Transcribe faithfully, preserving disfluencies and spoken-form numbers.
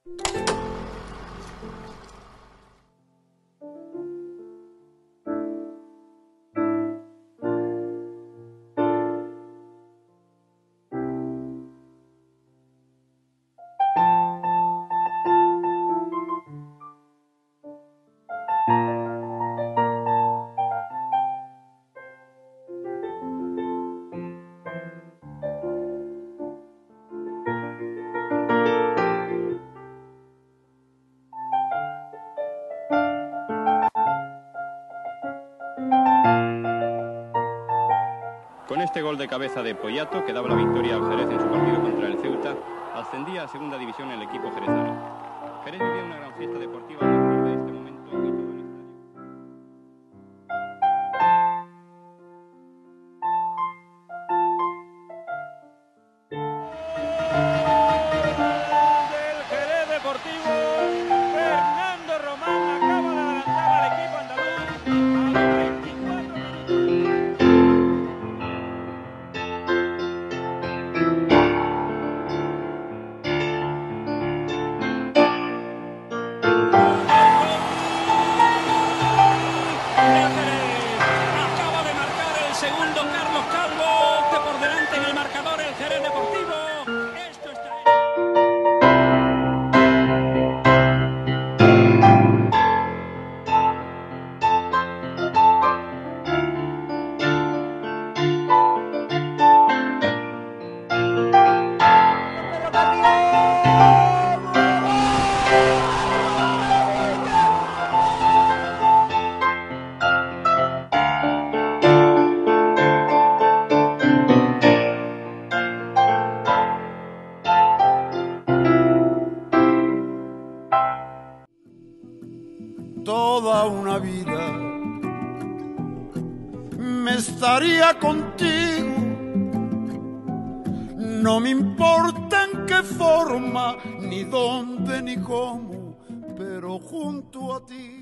Con este gol de cabeza de Poyato, que daba la victoria al Jerez en su partido contra el Ceuta, ascendía a segunda división el equipo jerezano. Jerez vivía una gran fiesta deportiva a partir de este momento y todo el estadio. Del Jerez Deportivo, Fernando Román acaba de adelantar al equipo andaluz a los veinticuatro minutos. Acaba de marcar el segundo Carlos Calvo, que por delante en el marcador el Jerez Deportivo. Esto está hecho. Toda una vida me estaría contigo, no me importa en qué forma, ni dónde, ni cómo, pero junto a ti